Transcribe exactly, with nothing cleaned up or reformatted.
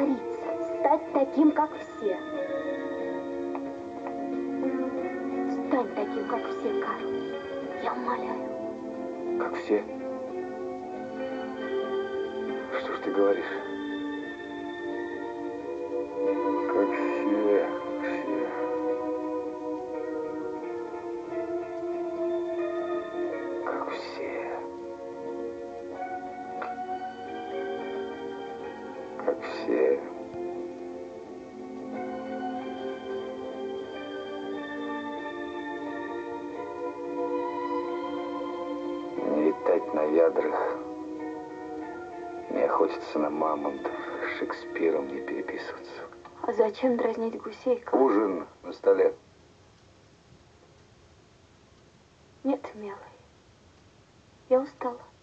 раствориться, стать таким, как все. Стань таким, как все, Карл. Я умоляю. Как все? Что ж ты говоришь? Как все, все. Как все. Как все. Не летать на ядрах, не охотиться на мамонтов, с Шекспиром не переписываться. А зачем дразнить гусей, Карл? Ужин на столе. Нет, милый, я устала.